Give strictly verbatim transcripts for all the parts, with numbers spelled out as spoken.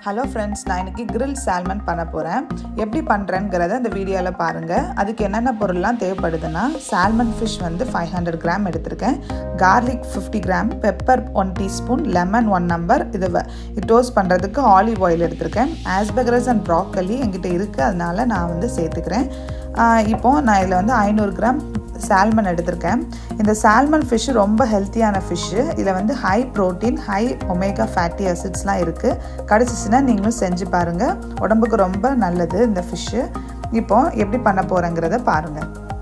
Hello friends, நான் இன்னைக்கு grilled salmon பண்ண போறேன். எப்படி பண்றேங்கறத இந்த வீடியோல பாருங்க. அதுக்கு என்னென்ன பொருள்லாம் தேவைப்படுதுன்னா salmon fish வந்து five hundred grams எடுத்துர்க்கேன். garlic fifty grams, pepper one teaspoon, lemon one number. இது இது டோஸ்ட் பண்றதுக்கு olive oil எடுத்துர்க்கேன். Asparagus and broccoli என்கிட்ட இருக்கு, அதனால நான் வந்து சேர்த்துக்கிறேன். இப்போ நான் இதுல வந்து five hundred grams salmon எடுத்துர்க்கேன். இந்த salmon fish ரொம்ப ஹெல்தியான fish. இதுல வந்து high protein, high omega fatty acidsலாம் இருக்கு. கடிச்சிச்சுனா நீங்களும் செஞ்சு பாருங்க. உடம்புக்கு ரொம்ப நல்லது இந்த fish. இப்போ எப்படி பண்ண போறேங்கறத பாருங்க.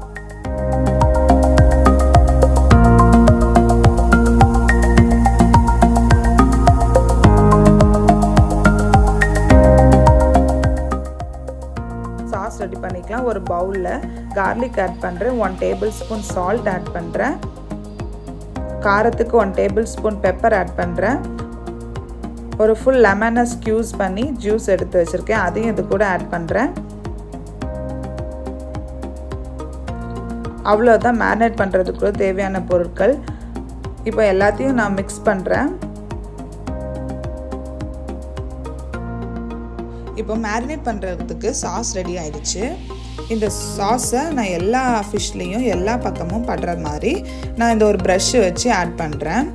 சாஸ் ரெடி பண்ணிக்கலாம். ஒரு பவுல்ல garlic add பண்றேன். one tablespoon salt add பண்றேன். காரத்துக்கு one tablespoon pepper add பண்றேன். ஒரு full lemon squeeze பண்ணி juice எடுத்து வச்சிருக்கேன். அதையும் இது கூட add பண்றேன். அவ்வளவுதான் marinate பண்றதுக்கு தேவையான பொருட்கள். இப்போ எல்லாத்தையும் நான் mix பண்றேன். இப்போ marinate பண்றதுக்கு சாஸ் ரெடி ஆயிடுச்சு. இந்த சாஸை நான் எல்லா ஃபிஷ்லயும் எல்லா பக்கமும் படுற மாதிரி நான் இந்த ஒரு பிரஷ் வச்சு ஆட் பண்றேன்.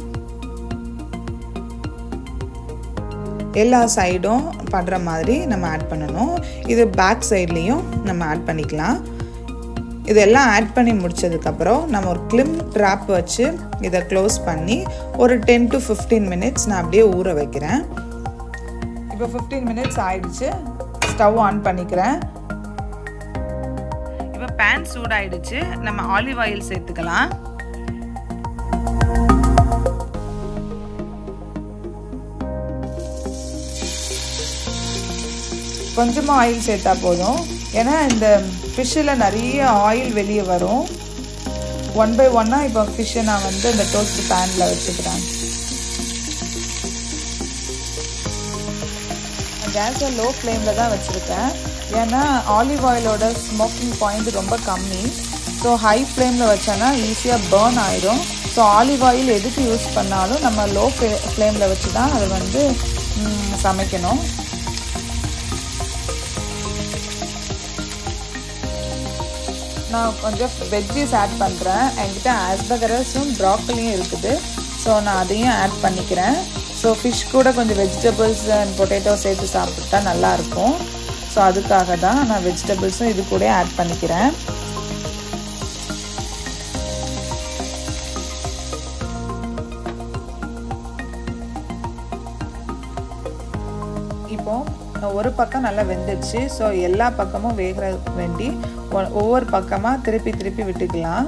எல்லா சைடும் படுற மாதிரி நம்ம ஆட் பண்ணணும். இது பேக் சைட்லயும் நம்ம ஆட் பண்ணிக்கலாம். இதெல்லாம் ஆட் பண்ணி முடிச்சதுக்கு அப்புறம் நம்ம ஒரு கிளிம் ட்ராப் வச்சு இத க்ளோஸ் பண்ணி ஒரு ten to fifteen minutes நான் அப்படியே ஊற வைக்கிறேன். இப்போ fifteen minutes ஆயிடுச்சு. ஸ்டவ் ஆன் பண்ணிக்கிறேன். இப்போ pan சூடாயிடுச்சு. நம்ம ஆலிவ் ஆயில் சேர்த்துக்கலாம். கொஞ்சமா ஆயில் சேர்த்தா போதும். ஏன்னா இந்த ஃபிஷ்ல நிறைய ஆயில் வெளியே வரும். ஒன் பை ஒன்னா இப்போ ஃபிஷ்ஷை நான் வந்து இந்த டோஸ்ட் பேன்ல வச்சுக்கிறேன். கேஸை லோ ஃப்ளேமில் தான் வச்சுருக்கேன். ஏன்னா ஆலிவ் ஆயிலோட ஸ்மோக்கிங் பாயிண்ட் ரொம்ப கம்மி. ஸோ ஹை ஃப்ளேமில் வச்சோன்னா ஈஸியாக பர்ன் ஆயிடும். ஸோ ஆலிவ் ஆயில் எதுக்கு யூஸ் பண்ணாலும் நம்ம லோ ஃப்ளேமில் வச்சு தான் அதை வந்து சமைக்கணும். நான் கொஞ்சம் வெஜ்ஜீஸ் ஆட் பண்ணுறேன். என்கிட்ட ஆஸ்பரகஸும் ப்ராக்கலியும் இருக்குது. ஸோ நான் அதையும் ஆட் பண்ணிக்கிறேன். ஸோ ஃபிஷ் கூட கொஞ்சம் வெஜிடபிள்ஸ் அண்ட் பொட்டேட்டோ சேர்த்து சாப்பிட்டா நல்லாயிருக்கும். ஸோ அதுக்காக தான் நான் வெஜிடபிள்ஸும் இது கூட ஆட் பண்ணிக்கிறேன். இப்போ ஒரு பக்கம் நல்லா வெந்துச்சு. ஸோ எல்லா பக்கமும் வேகிற வேண்டி ஒவ்வொரு பக்கமாக திருப்பி திருப்பி விட்டுக்கலாம்.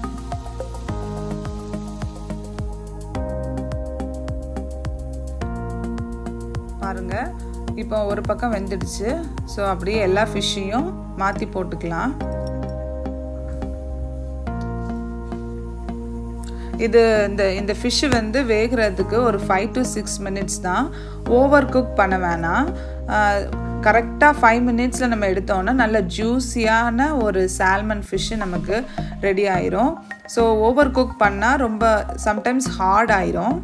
பாருங்க, இப்போ ஒரு பக்கம் வெந்துடுச்சு. ஸோ அப்படியே எல்லா ஃபிஷ்ஷையும் மாற்றி போட்டுக்கலாம். இது இந்த இந்த ஃபிஷ் வந்து வேகிறதுக்கு ஒரு ஃபைவ் டு சிக்ஸ் மினிட்ஸ் தான். ஓவர் குக் பண்ண வேணாம். கரெக்டாக ஃபைவ் மினிட்ஸில் நம்ம எடுத்தோன்னா நல்ல ஜூஸியான ஒரு சால்மன் ஃபிஷ்ஷு நமக்கு ரெடி ஆயிரும். ஸோ ஓவர் குக் பண்ணால் ரொம்ப சம்டைம்ஸ் ஹார்ட் ஆயிரும்.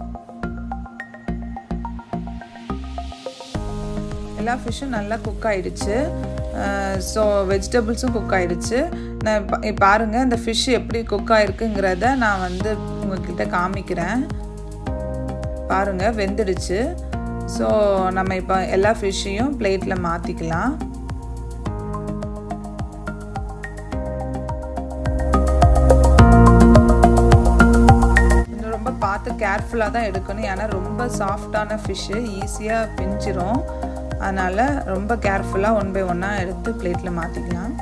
எல்லா ஃபிஷ்ஷும் நல்லா குக் ஆகிடுச்சு. ஸோ வெஜிடபிள்ஸும் குக் ஆகிடுச்சு. நான் பாருங்கள் இந்த ஃபிஷ் எப்படி குக் ஆகிருக்குங்கிறத நான் வந்து உங்கள்கிட்ட காமிக்கிறேன். பாருங்கள் வெந்துடுச்சு. ஸோ நம்ம இப்போ எல்லா ஃபிஷ்ஷையும் பிளேட்டில் மாற்றிக்கலாம். ரொம்ப பார்த்து கேர்ஃபுல்லாக தான் எடுக்கணும். ஏன்னா ரொம்ப சாஃப்டான ஃபிஷ்ஷு ஈஸியாக பிஞ்சிரும். அதனால் ரொம்ப கேர்ஃபுல்லாக ஒன் பை ஒன்னாக எடுத்து பிளேட்டில் மாற்றிக்கலாம்.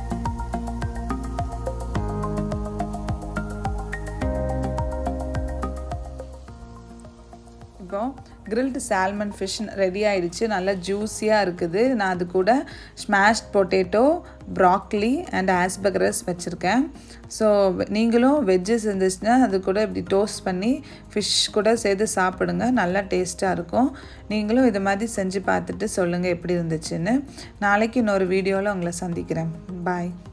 இப்போ கிரில்டு சால்மன் ஃபிஷ் ரெடி ஆயிடுச்சு. நல்லா ஜூஸியாக இருக்குது. நான் அது கூட smashed potato, broccoli and asparagus வச்சுருக்கேன். ஸோ நீங்களும் வெஜ்ஜஸ் இருந்துச்சுன்னா அது கூட இப்படி டோஸ்ட் பண்ணி ஃபிஷ் கூட சேர்த்து சாப்பிடுங்க. நல்லா டேஸ்ட்டாக இருக்கும். நீங்களும் இது மாதிரி செஞ்சு பார்த்துட்டு சொல்லுங்கள் எப்படி இருந்துச்சுன்னு. நாளைக்கு இன்னொரு வீடியோவில் உங்களை சந்திக்கிறேன். பாய்.